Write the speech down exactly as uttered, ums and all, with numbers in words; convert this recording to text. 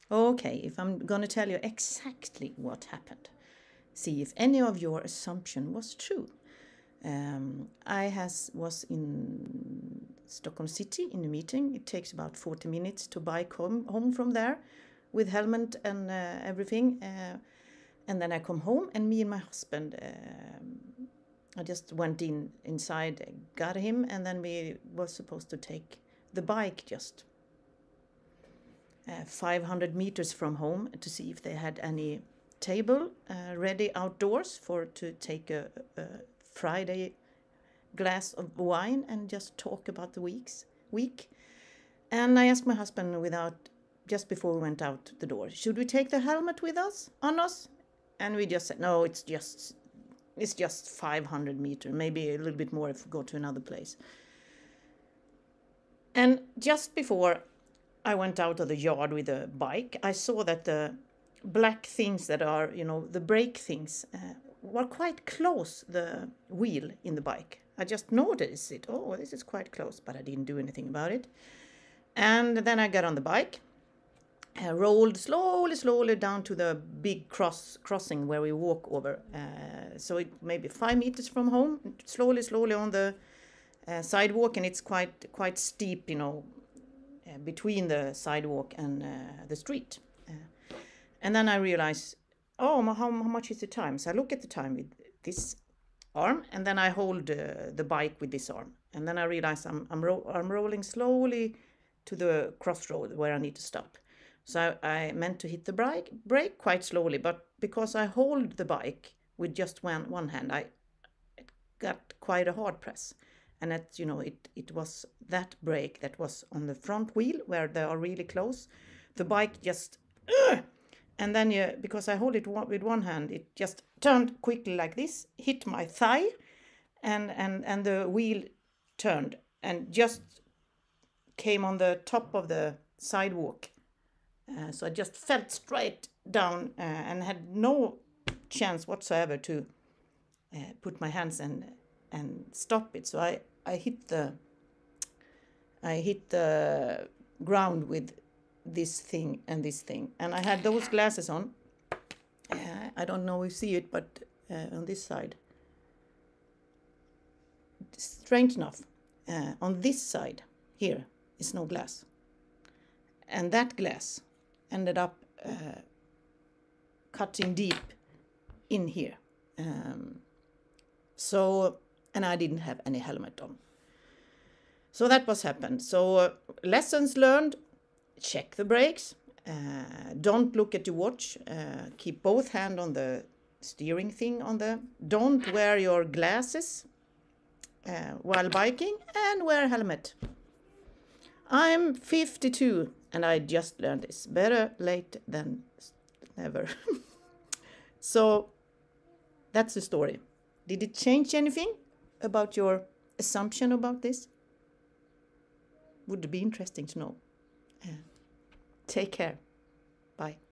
Okay, if I'm gonna tell you exactly what happened, see if any of your assumption was true. Um, I has was in Stockholm City in a meeting. It takes about forty minutes to bike home home from there, with helmet and uh, everything. Uh, and then I come home, and me and my husband, um, I just went in inside, got him, and then we was supposed to take the bike just uh, five hundred meters from home to see if they had any table uh, ready outdoors for to take a, a Friday glass of wine and just talk about the weeks week. And I asked my husband without just before we went out the door, should we take the helmet with us on us? And we just said no, it's just it's just five hundred meter, maybe a little bit more if we go to another place. And just before I went out of the yard with the bike, I saw that the black things that are, you know, the brake things uh, were quite close the wheel in the bike. I just noticed it. Oh, this is quite close, but I didn't do anything about it. And then I got on the bike, uh, rolled slowly, slowly down to the big cross crossing where we walk over. Uh, so it maybe five meters from home, slowly, slowly on the uh, sidewalk, and it's quite quite steep, you know, uh, between the sidewalk and uh, the street. Uh, and then I realize, oh, how, how much is the time? So I look at the time with this arm, and then I hold uh, the bike with this arm, and then I realize I'm I'm, ro- I'm rolling slowly to the crossroad where I need to stop. So I, I meant to hit the brake brake quite slowly, but because I hold the bike with just one one hand, I it got quite a hard press, and that you know it it was that brake that was on the front wheel where they are really close. The bike just. Uh, and then you, because I hold it with one hand, it just turned quickly like this, hit my thigh, and and and the wheel turned and just came on the top of the sidewalk. Uh, so I just fell straight down uh, and had no chance whatsoever to uh, put my hands and and stop it. So I I hit the I hit the ground with this thing and this thing, and I had those glasses on. Uh, I don't know if you see it, but uh, on this side, strange enough, uh, on this side here is no glass, and that glass ended up uh, cutting deep in here. Um, so, and I didn't have any helmet on. So that was happened. So uh, lessons learned: check the brakes. Uh, don't look at your watch. Uh, keep both hand on the steering thing on the. Don't wear your glasses uh, while biking, and wear a helmet. I'm fifty-two and I just learned this. Better late than never. So that's the story. Did it change anything about your assumption about this? Would be interesting to know. Uh, take care. Bye.